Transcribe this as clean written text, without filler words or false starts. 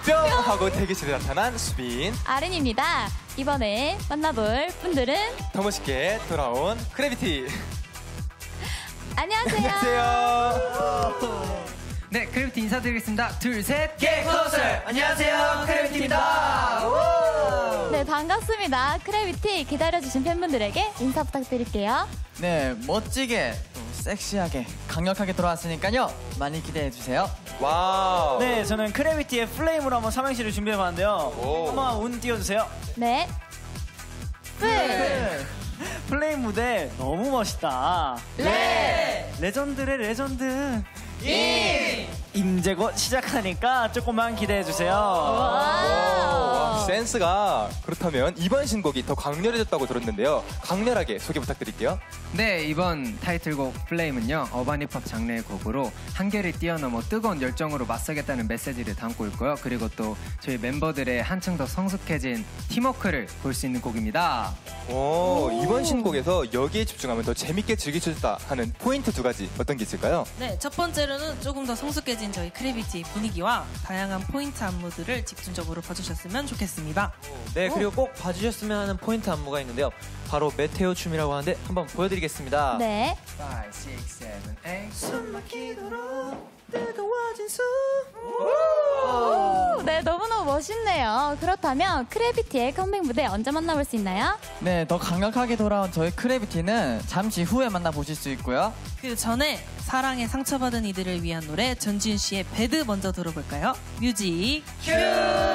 뿅 하고 대기실에 나타난 수빈, 아린입니다. 이번에 만나볼 분들은 더 멋있게 돌아온 크래비티. 안녕하세요. 안녕하세요. 네, 크래비티 인사드리겠습니다. 둘, 셋. Get Closer! 안녕하세요, 크래비티입니다. 네, 반갑습니다. 크래비티 기다려주신 팬분들에게 인사 부탁드릴게요. 네, 멋지게, 또 섹시하게, 강력하게 돌아왔으니까요. 많이 기대해주세요. 와우. 네, 저는 크래비티의 플레임으로 한번 삼행시를 준비해봤는데요. 오. 한번 운 띄워주세요. 네. 플레임 무대 너무 멋있다. 레전드래 레전드. 이제 곧 시작하니까 조금만 기대해주세요. 와, 센스가. 그렇다면 이번 신곡이 더 강렬해졌다고 들었는데요. 강렬하게 소개 부탁드릴게요. 네, 이번 타이틀곡 플레임은요, 어반 힙합 장르의 곡으로 한계를 뛰어넘어 뜨거운 열정으로 맞서겠다는 메시지를 담고 있고요. 그리고 또 저희 멤버들의 한층 더 성숙해진 팀워크를 볼 수 있는 곡입니다. 이번 신곡에서 여기에 집중하면 더 재밌게 즐길 수 있다 하는 포인트 두 가지 어떤 게 있을까요? 네, 첫 번째로는 조금 더 성숙해진 저희 크래비티 분위기와 다양한 포인트 안무들을 집중적으로 봐주셨으면 좋겠습니다. 네, 그리고 꼭 봐주셨으면 하는 포인트 안무가 있는데요. 바로 메테오 춤이라고 하는데 한번 보여드리겠습니다. 네. 5, 6, 7, 8. 숨 막히도록 뜨거워진 숨. 네, 너무너무 멋있네요. 그렇다면 크래비티의 컴백 무대 언제 만나볼 수 있나요? 네, 더 강력하게 돌아온 저희 크래비티는 잠시 후에 만나보실 수 있고요. 그 전에 사랑에 상처받은 이들을 위한 노래 전지윤 씨의 배드 먼저 들어볼까요? 뮤직 큐!